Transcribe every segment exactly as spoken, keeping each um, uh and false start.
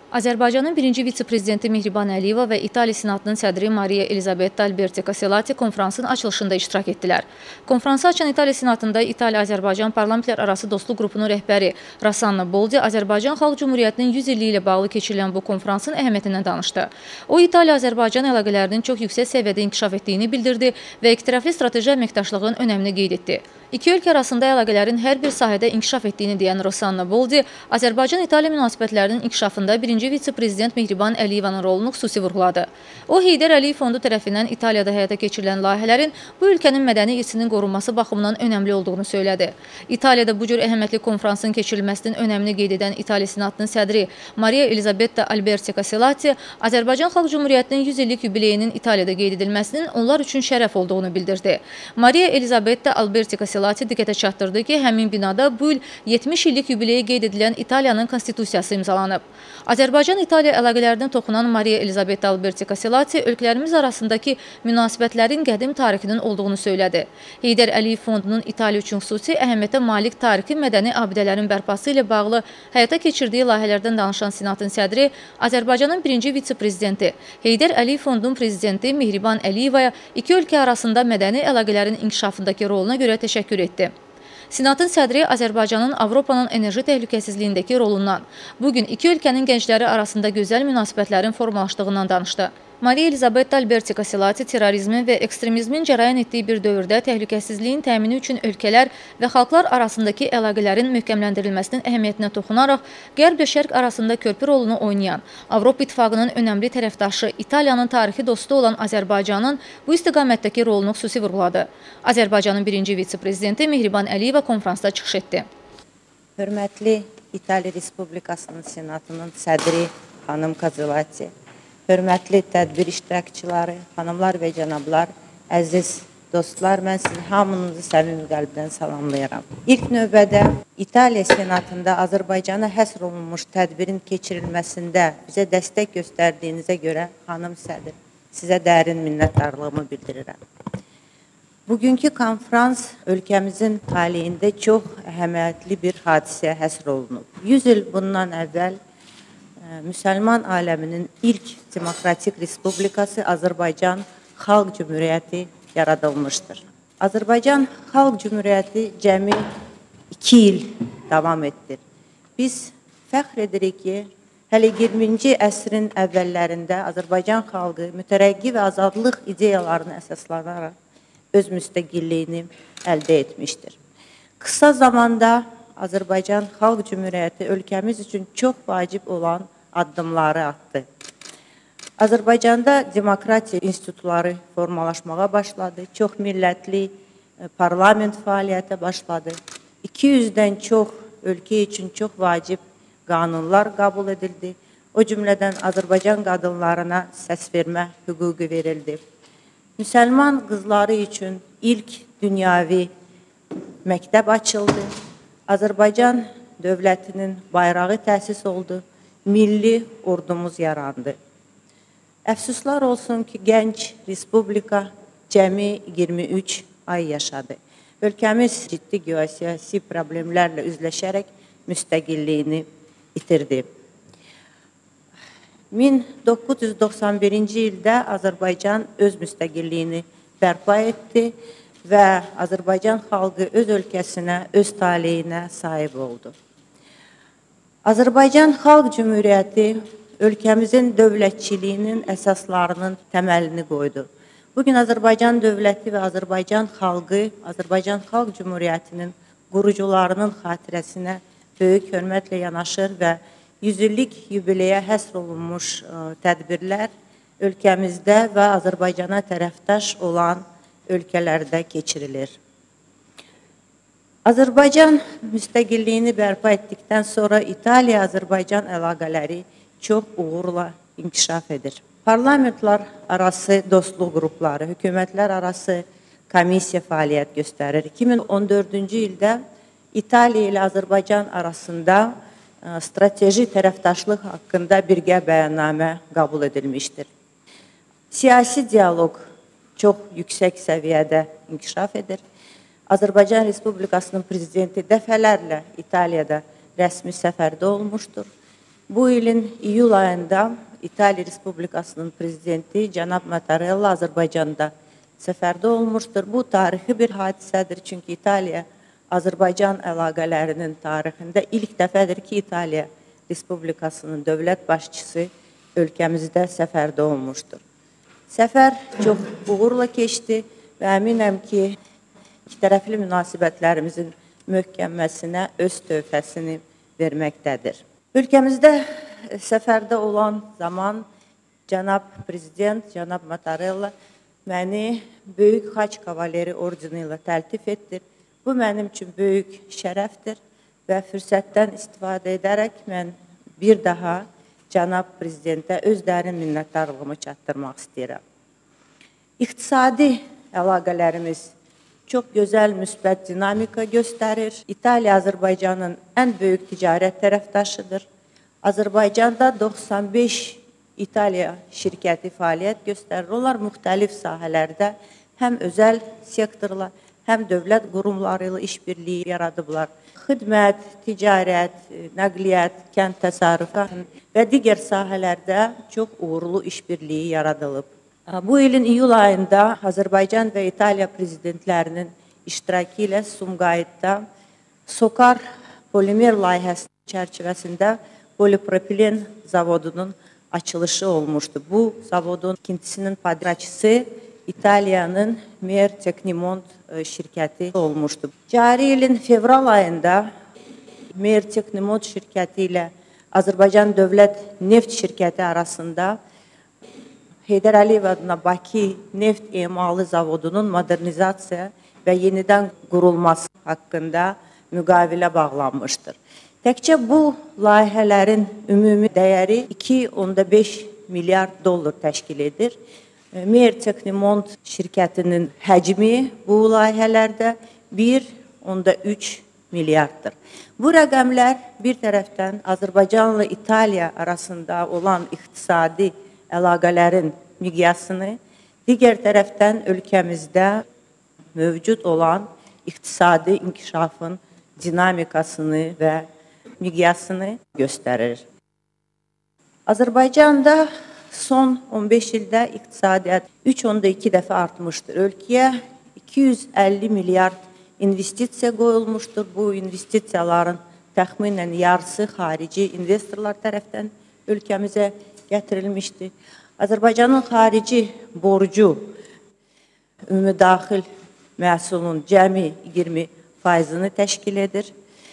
Azərbaycanın birinci vitse-prezidenti Mehriban Əliyeva və İtaliya Senatının sədri Maria Elizabetta Alberti Casellati konfransın açılışında iştirak etdilər. Konfransı açan İtaliya Senatında İtaliya-Azərbaycan Parlamentlər arası dostluq qrupunun rəhbəri Rossana Boldi Azərbaycan Xalq Cümhuriyyətinin yüz illiyi ilə bağlı keçirilən bu konfransın əhəmiyyətindən danışdı. O, İtaliya-Azərbaycan əlaqələrinin çox yüksək səviyyədə inkişaf etdiyini bildirdi və iktiraflı strateji əməkdaşlığın önəmini qeyd etdi. İki ölkə arasında əlaqələrin hər bir sahədə inkişaf etdiyini deyən Rossana Boldi, Azərbaycan-İtaliya münasibətlərinin inkişafında birinci vitse-prezident Mehriban Əliyevanın rolunu xüsusi vurğuladı. O, Heydər Əliyev Fondu tərəfindən İtaliyada həyata keçirilən layihələrin bu ölkənin mədəni irsinin qorunması baxımından önəmli olduğunu söylədi. İtaliyada bu cür əhəmiyyətli konfransın keçirilməsinin önəmini qeyd edən İtaliya Senatının sədri Maria Elizabetta Alberti Casellati, Azərbaycan Xalq Cümhuriyyətinin yüz illik yubileyinin İtaliyada qeyd edilməsinin onlar üçün şərəf olduğunu bildirdi. Maria Elizabetta Alberti Casellati diqqətə çatdırdı ki, həmin binada bu il yetmiş illik yubileyə qeyd edilən İtaliyanın konstitusiyası imzalanıb. Azərbaycan-İtaliya əlaqələrinə toxunan Maria Elizabetta Alberti Casellati ölkələrimiz arasındakı münasibətlərin qədim tarixinin olduğunu söylədi. Heydər Əliyev Fondunun İtaliya üçün xüsusi əhəmiyyətə malik tarixi mədəni abidələrin bərpası ilə bağlı həyata keçirdiyi layihələrdən danışan Senatın sədri Azərbaycanın birinci vitse-prezidenti Heydər Əliyev Fondunun prezidenti Mehriban Əliyevaya iki ölkə arasında mədəni əlaqələrin inkişafındakı roluna görə təşəkkür etdi. Senatın sədri Azərbaycanın Avropanın enerji təhlükəsizliyindəki rolundan, bugün iki ölkənin gəncləri arasında gözəl münasibətlərin formalaşdığından danışdı. Maria Elizabetta Alberti Casellati terrorizmin və ekstremizmin cərəyan etdiyi bir dövrdə təhlükəsizliyin təmini üçün ölkələr və xalqlar arasındakı əlaqələrin möhkəmləndirilməsinin əhəmiyyətinə toxunaraq Qərb və Şərq arasında körpü rolunu oynayan Avropa İttifaqının önəmli tərəfdaşı İtaliyanın tarixi dostu olan Azərbaycanın bu istiqamətdəki rolunu xüsusi vurğuladı. Azərbaycanın birinci vitse-prezidenti Mehriban Əliyeva konfransda çıxış etdi. Hörmətli İtaliya Respublikasının Senatının sədri xanım Casellati, hörmətli tədbir iştirakçıları, xanımlar və cənablar, əziz dostlar, mən sizin hamınızı səmimi qəlbdən salamlayıram. İlk növbədə İtaliya Senatında Azərbaycana həsr olunmuş tədbirin keçirilməsində bizə dəstək göstərdiyinizə görə, xanım sədr, sizə dərin minnətdarlığımı bildirirəm. Bugünkü konfrans ölkəmizin taleyində çox əhəmiyyətli bir hadisəyə həsr olunub. yüz il bundan əvvəl Müsəlman aləminin ilk demokratik respublikası Azərbaycan Xalq Cümhuriyyəti yaradılmışdır. Azərbaycan Xalq Cümhuriyyəti cəmi iki il davam etdir. Biz fəxr edirik ki, hələ iyirminci əsrin əvvəllərində Azərbaycan xalqı mütərəqqi və azadlıq ideyalarını əsaslanaraq öz müstəqilliyini əldə etmişdir. Qısa zamanda Azərbaycan Xalq Cümhuriyyəti ölkəmiz üçün çox vacib olan addımları attı. Azərbaycanda demokratiya institutları formalaşmağa başladı, çox millətli parlament fəaliyyətə başladı. iki yüzdən çox ölkə üçün çox vacib qanunlar qəbul edildi. O cümlədən Azərbaycan qadınlarına səs vermə hüququ verildi. Müsəlman qızları üçün ilk dünyavi məktəb açıldı. Azərbaycan dövlətinin bayrağı təsis oldu. Milli ordumuz yarandı. Əfsuslar olsun ki, gənc respublika cəmi iyirmi üç ay yaşadı. Ölkəmiz ciddi geosiyasi problemlərlə üzləşərək müstəqilliyini itirdi. min doqquz yüz doxsan birinci ildə Azərbaycan öz müstəqilliyini bərpa etdi və Azərbaycan xalqı öz ölkəsinə, öz taleyinə sahib oldu. Azərbaycan Xalq Cümhuriyyəti ölkəmizin dövlətçiliyinin əsaslarının təməlini qoydu. Bugün Azərbaycan dövləti və Azərbaycan xalqı, Azərbaycan Xalq Cümhuriyyətinin qurucularının xatirəsinə böyük hörmətlə yanaşır və yüz illik yubileyə həsr olunmuş tədbirlər ölkəmizdə və Azərbaycana tərəfdaş olan ölkələrdə keçirilir. Azərbaycan müstəqilliyini bərpa etdikdən sonra İtaliya-Azərbaycan əlaqələri çox uğurla inkişaf edir. Parlamentlər arası dostluq qrupları, hökumətlər arası komissiya fəaliyyət göstərir. iki min on dördüncü ildə İtaliya ilə Azərbaycan arasında strateji tərəfdaşlıq haqqında birgə bəyannamə qəbul edilmişdir. Siyasi dialoq çox yüksək səviyyədə inkişaf edir. Azərbaycan Respublikasının prezidenti dəfələrlə İtaliyada rəsmi səfərdə olmuşdur. Bu ilin iyul ayında İtaliya Respublikasının prezidenti Cənab Mattarella Azərbaycanda səfərdə olmuşdur. Bu tarixi bir hadisədir, çünki İtaliya Azərbaycan əlaqələrinin tarixində ilk dəfədir ki, İtaliya Respublikasının dövlət başçısı ölkəmizdə səfərdə olmuşdur. Səfər çox uğurla keçdi və əminəm ki, ikitərəfli münasibətlərimizin möhkəmləsinə öz töhfəsini verməkdədir. Ölkəmizdə səfərdə olan zaman Cənab Prezident, Cənab Mattarella məni Böyük Xaç Kavaleri ordeni ilə təltif etdir. Bu mənim üçün böyük şərəfdir və fürsətdən istifadə edərək mən bir daha Cənab Prezidentə öz dərin minnətdarlığımı çatdırmaq istəyirəm. İqtisadi əlaqələrimiz çox gözəl, müsbət dinamika göstərir. İtaliya Azərbaycanın ən böyük ticarət tərəfdaşıdır. Azərbaycanda doxsan beş İtaliya şirkəti fəaliyyət göstərir. Onlar müxtəlif sahələrdə həm özəl sektorla, həm dövlət qurumları ilə işbirliyi yaradıblar. Xidmət, ticarət, nəqliyyat, kənd təsərrüfü və digər sahələrdə çox uğurlu işbirliyi yaradılıb. Bu ilin iyul ayında Azərbaycan və İtaliya prezidentlərinin iştirakı ilə Sumqayıtda SOCAR polimer layihəsinin çərçivəsində polipropilen zavodunun açılışı olmuşdu. Bu zavodun ikincisinin padraçısı İtaliyanın Mer Teknimont şirkəti olmuşdu. Cari ilin fevral ayında Mer Teknimont şirkəti ilə Azərbaycan Dövlət Neft şirkəti arasında Heydər Əliyev adına Bakı neft emalı zavodunun modernizasiya və yenidən qurulması haqqında müqavilə bağlanmışdır. Təkcə bu layihələrin ümumi dəyəri iki nöqtə beş milyard dollar təşkil edir. Mer Teknimont şirkətinin həcmi bu layihələrdə bir nöqtə üç milyarddır. Bu rəqəmlər bir tərəfdən Azərbaycanla İtaliya arasında olan iqtisadi əlaqələrin miqyasını, digər tərəfdən ölkəmizdə mövcud olan iqtisadi inkişafın dinamikasını və miqyasını göstərir. Azərbaycanda son on beş ildə iqtisadiyyat üç nöqtə iki dəfə artmışdır. Ölkəyə iki yüz əlli milyard investisiya qoyulmuşdur. Bu investisiyaların təxminən yarısı xarici investorlar tərəfdən ölkəmizə gətirilmişdir. Azərbaycanın xarici borcu ümumdaxil məhsulun cəmi iyirmi faizini təşkil edir.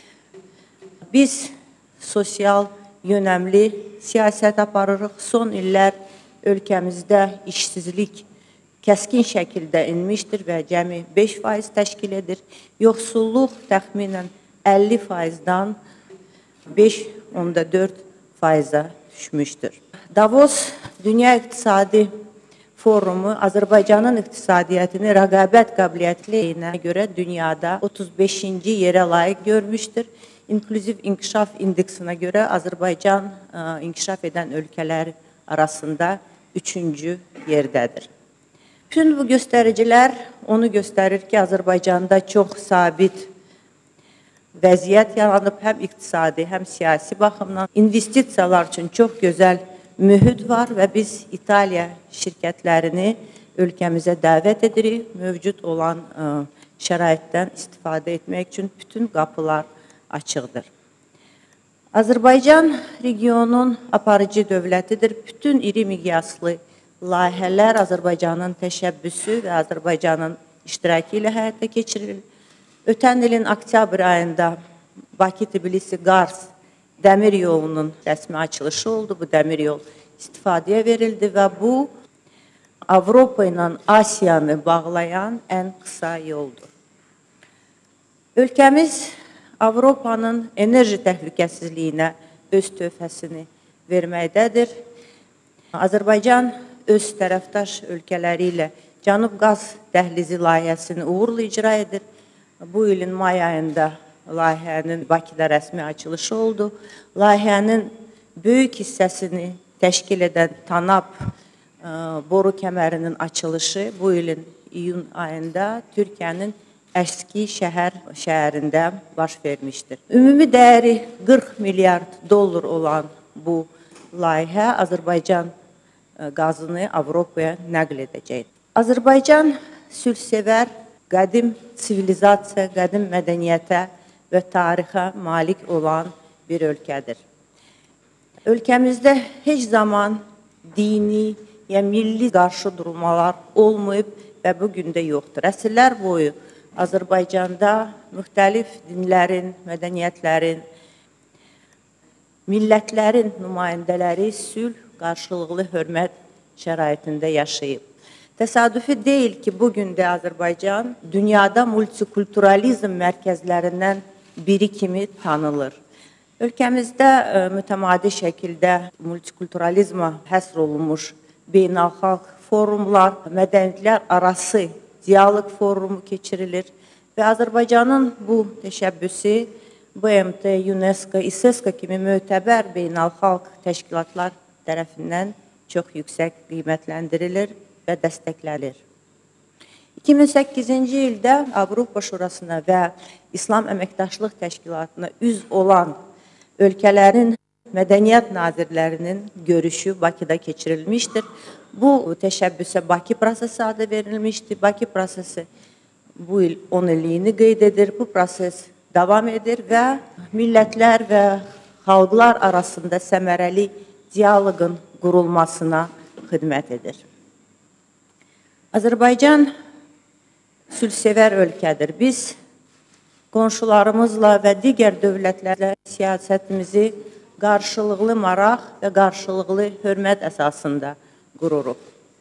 Biz sosial yönəmli siyasət aparırıq. Son illər ölkəmizdə işsizlik kəskin şəkildə enmişdir və cəmi beş faiz təşkil edir. Yoxsulluq təxminən əlli faizdən beş nöqtə dörd faiza düşmüşdür. Davos Dünya İqtisadi Forumu Azərbaycanın iqtisadiyyatını rəqabət qabiliyyətinə görə dünyada otuz beşinci yerə layiq görmüşdür. İnklüziv İnkişaf İndeksinə görə Azərbaycan inkişaf edən ölkələr arasında üçüncü yerdədir. Bütün bu göstəricilər onu göstərir ki, Azərbaycanda çox sabit vəziyyət yaranıb, həm iqtisadi, həm siyasi baxımdan. İnvestisiyalar üçün çox gözəl mühit var və biz İtaliya şirkətlərini ölkəmizə dəvət edirik. Mövcud olan şəraitdən istifadə etmək üçün bütün qapılar açıqdır. Azərbaycan regionun aparıcı dövlətidir. Bütün iri miqyaslı layihələr Azərbaycanın təşəbbüsü və Azərbaycanın iştirakı ilə həyata keçirilir. Ötən ilin oktyabr ayında Bakı-Tbilisi-Qars dəmir yolunun rəsmi açılışı oldu. Bu dəmir yol istifadəyə verildi və bu Avropa ilə Asiyanı bağlayan ən qısa yoldur. Ölkəmiz Avropanın enerji təhlükəsizliyinə öz töhfəsini verməkdədir. Azərbaycan öz tərəfdaş ölkələri ilə Cənub Qaz Dəhlizi layihəsini uğurla icra edir. Bu ilin may ayında layihənin Bakıda rəsmi açılışı oldu. Layihənin böyük hissəsini təşkil edən Tanap boru kəmərinin açılışı bu ilin iyun ayında Türkiyənin Əski şəhər şəhərində baş vermişdir. Ümumi dəyəri qırx milyard dollar olan bu layihə Azərbaycan qazını Avropaya nəql edəcək. Azərbaycan sülhsevər, qədim sivilizasiya, qədim mədəniyyətə və tarixə malik olan bir ölkədir. Ölkəmizdə heç zaman dini ya milli qarşı durmalar olmayıb və bugün də yoxdur. Əsrlər boyu Azərbaycanda müxtəlif dinlərin, mədəniyyətlərin, millətlərin nümayəndələri sülh, qarşılıqlı hörmət şəraitində yaşayıb. Təsadüfi deyil ki, bugün də Azərbaycan dünyada multikulturalizm mərkəzlərindən biri kimi tanınır. Ölkəmizdə mütəmadi şəkildə multikulturalizmə həsr olunmuş beynəlxalq forumlar, mədəniyyətlər arası dialoq forumu keçirilir və Azərbaycanın bu təşəbbüsü B M T, UNESCO, İSESCO kimi mötəbər beynəlxalq təşkilatlar tərəfindən çox yüksək qiymətləndirilir və dəstəklənir. iki min səkkizinci ildə Avropa Şurasına və İslam Əməkdaşlıq Təşkilatına üzv olan ölkələrin mədəniyyət nazirlərinin görüşü Bakıda keçirilmişdir. Bu təşəbbüsə Bakı prosesi adı verilmişdir. Bakı prosesi bu il on illiyini qeyd edir. Bu proses davam edir və millətlər və xalqlar arasında səmərəli dialoqun qurulmasına xidmət edir. Azərbaycan sülhsevər ölkədir. Biz qonşularımızla və digər dövlətlərlə siyasətimizi qarşılıqlı maraq və qarşılıqlı hörmət əsasında qururuq.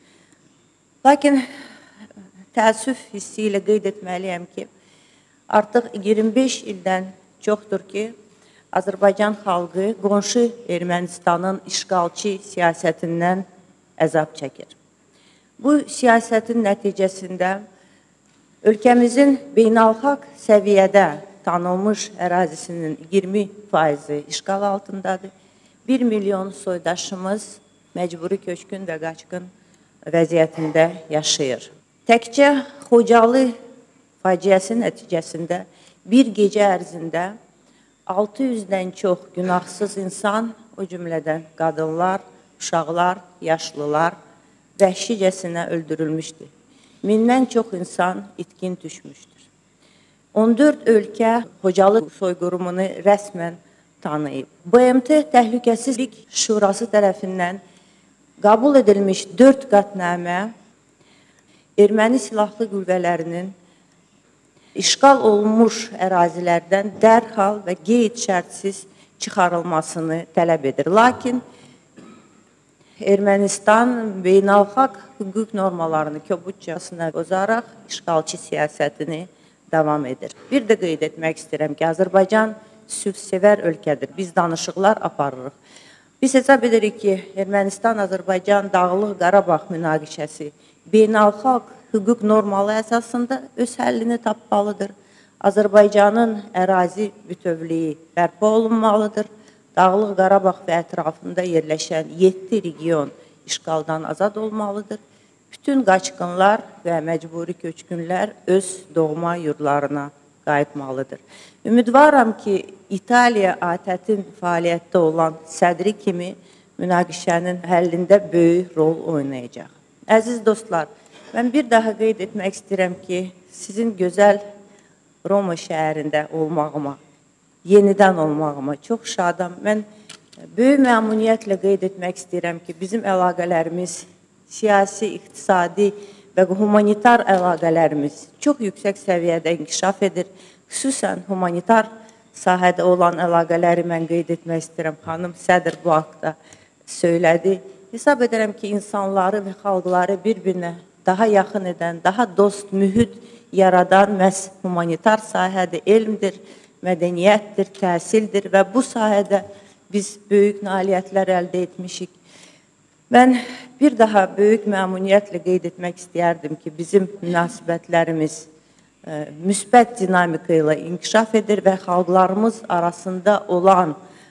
Lakin təəssüf hissi ilə qeyd etməliyəm ki, artıq iyirmi beş ildən çoxdur ki, Azərbaycan xalqı qonşu Ermənistanın işğalçı siyasətindən əzab çəkir. Bu siyasətin nəticəsində ölkəmizin beynəlxalq səviyyədə tanınmış ərazisinin iyirmi faizi işğal altındadır. bir milyon soydaşımız məcburi köçkün və qaçqın vəziyyətində yaşayır. Təkcə Xocalı faciəsi nəticəsində bir gecə ərzində altı yüzdən çox günahsız insan, o cümlədən qadınlar, uşaqlar, yaşlılar vəhşicəsinə öldürülmüşdür. Mindən çox insan itkin düşmüşdür. on dörd ölkə Xocalı soyqırımını rəsmən tanıyıb. B M T Təhlükəsizlik Şurası tərəfindən qəbul edilmiş dörd qətnamə erməni silahlı qüvvələrinin işğal olunmuş ərazilərdən dərhal və qeyd-şərtsiz çıxarılmasını tələb edir. Lakin Ermənistan beynəlxalq hüquq normalarını kobudcasına bozaraq işğalçı siyasətini davam edir. Bir də qeyd etmək istəyirəm ki, Azərbaycan sülhsevər ölkədir. Biz danışıqlar aparırıq. Biz hesab edirik ki, Ermənistan-Azərbaycan Dağlıq Qarabağ münaqişəsi beynəlxalq hüquq normalı əsasında öz həllini tapmalıdır. Azərbaycanın ərazi bütövlüyü bərpa olunmalıdır. Dağlıq Qarabağ və ətrafında yerləşən yeddi region işğaldan azad olmalıdır. Bütün qaçqınlar və məcburi köçkünlər öz doğma yurdlarına qayıtmalıdır. Ümidvaram ki, İtaliya A T Ə-in fəaliyyətdə olan sədri kimi münaqişənin həllində böyük rol oynayacaq. Əziz dostlar, mən bir daha qeyd etmək istəyirəm ki, sizin gözəl Roma şəhərində olmağıma, yenidən olmağıma çox şadam. Mən böyük məmnuniyyətlə qeyd etmək istəyirəm ki, bizim əlaqələrimiz, siyasi, iqtisadi və humanitar əlaqələrimiz çox yüksək səviyyədə inkişaf edir. Xüsusən humanitar sahədə olan əlaqələri mən qeyd etmək istəyirəm. Xanım sədr bu haqda söylədi. Hesab edirəm ki, insanları və xalqları bir-birinə daha yaxın edən, daha dost mühit yaradan məhz humanitar sahədir, elmdir, mədəniyyətdir, təhsildir və bu sahədə biz böyük nailiyyətlər əldə etmişik. Mən bir daha böyük məmnuniyyətlə qeyd etmək istəyərdim ki, bizim münasibətlərimiz müsbət dinamika ilə inkişaf edir və xalqlarımız arasında olan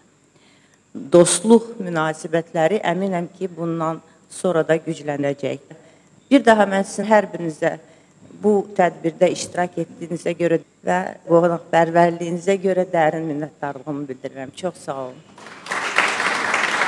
dostluq münasibətləri əminəm ki, bundan sonra da güclənəcək. Bir daha mən sizin hər birinizə bu tədbirdə iştirak etdiyinizə görə və qonaqpərvərliyinizə görə dərin minnətdarlığımı bildirirəm. Çox sağ olun.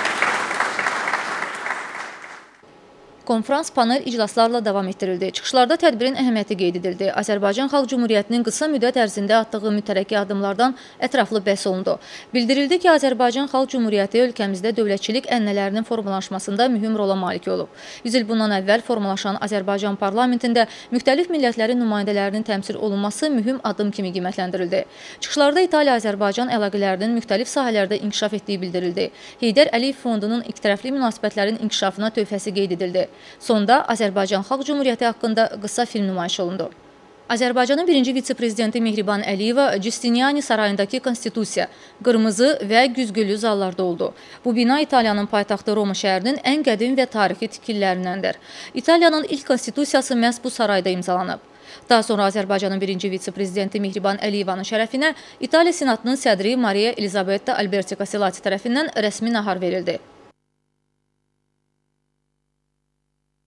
Konfrans panel iclaslarla davam etdirildi. Çıxışlarda tədbirin əhəmiyyəti qeyd edildi. Azərbaycan Xalq Cümhuriyyətinin qısa müddət ərzində atdığı mütərəqqi addımlardan ətraflı bəhs olundu. Bildirildi ki, Azərbaycan Xalq Cümhuriyyəti ölkəmizdə dövlətçilik ənənələrinin formalaşmasında mühüm rola malik olub. yüz il bundan əvvəl formalaşan Azərbaycan parlamentində müxtəlif millətlərin nümayəndələrinin təmsil olunması mühüm addım kimi qiymətləndirildi. Çıxışlarda İtaliya-Azərbaycan əlaqələrinin müxtəlif sahələrdə inkişaf etdiyi bildirildi. Heydər Əliyev Fondunun ikitərəfli münasibətlərin inkişafına tövhəsi qeyd edildi. Sonda Azərbaycan Xalq Cümhuriyyəti haqqında qısa film nümayiş olundu. Azərbaycanın birinci vitse-prezidenti Mehriban Əliyeva Giustiniani sarayındakı konstitusiya, qırmızı və güzgülü zallarda oldu. Bu bina İtaliyanın paytaxtı Roma şəhərinin ən qədim və tarixi tikililərindəndir. İtaliyanın ilk konstitusiyası məhz bu sarayda imzalanıb. Daha sonra Azərbaycanın birinci vitse-prezidenti Mehriban Əliyevanın şərəfinə İtaliya Senatının sədri Maria Elizabetta Alberti Casellati tərəfindən rəsmi nahar verildi.